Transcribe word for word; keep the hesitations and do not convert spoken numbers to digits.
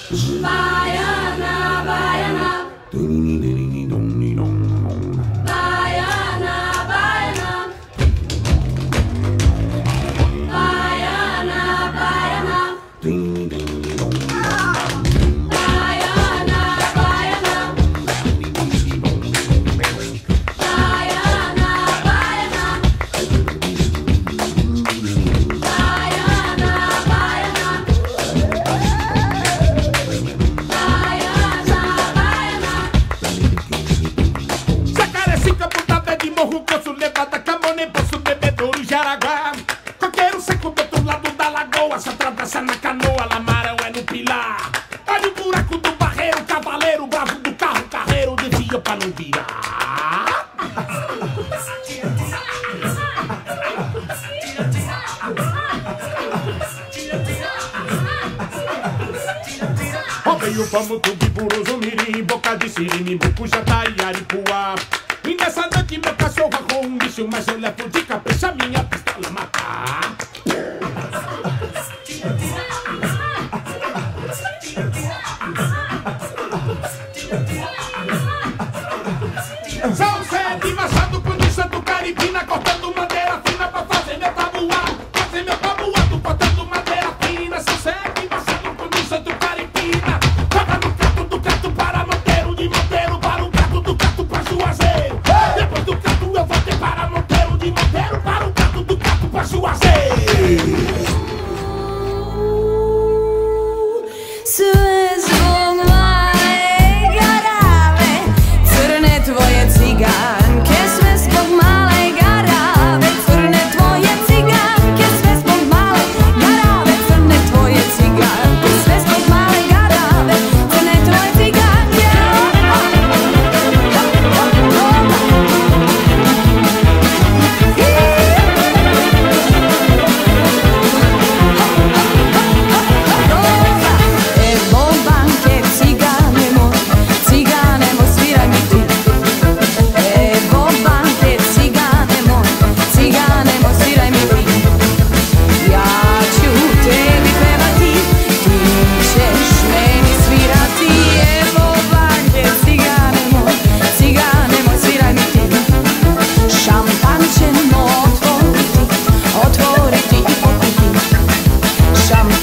Baianà, Baianà. Baianà, Baianà. Baianà, Baianà. Se atravessa na canoa, Lamarão é no pilar. Olha o buraco do barreiro, cavaleiro bravo do carro, carreiro desvia pra não virar. Roubei o pamuto, biburoso, mirim, boca de sirene, bucujatá e aripuá. E nessa noite meu cachorro arrou um bicho, mas eu levo de capricha minha pistola matar. São sete machado com de santo caribina, cortando madeira fina pra fazer meu tabuá. Fazer meu tabuado, cortando madeira fina. São sete machado com de santo caribina. Joga no canto do canto para Monteiro, de Monteiro para o canto do canto pra Juazeiro. Depois do canto eu voltei para Monteiro, de Monteiro para o canto do canto pra Juazeiro. Some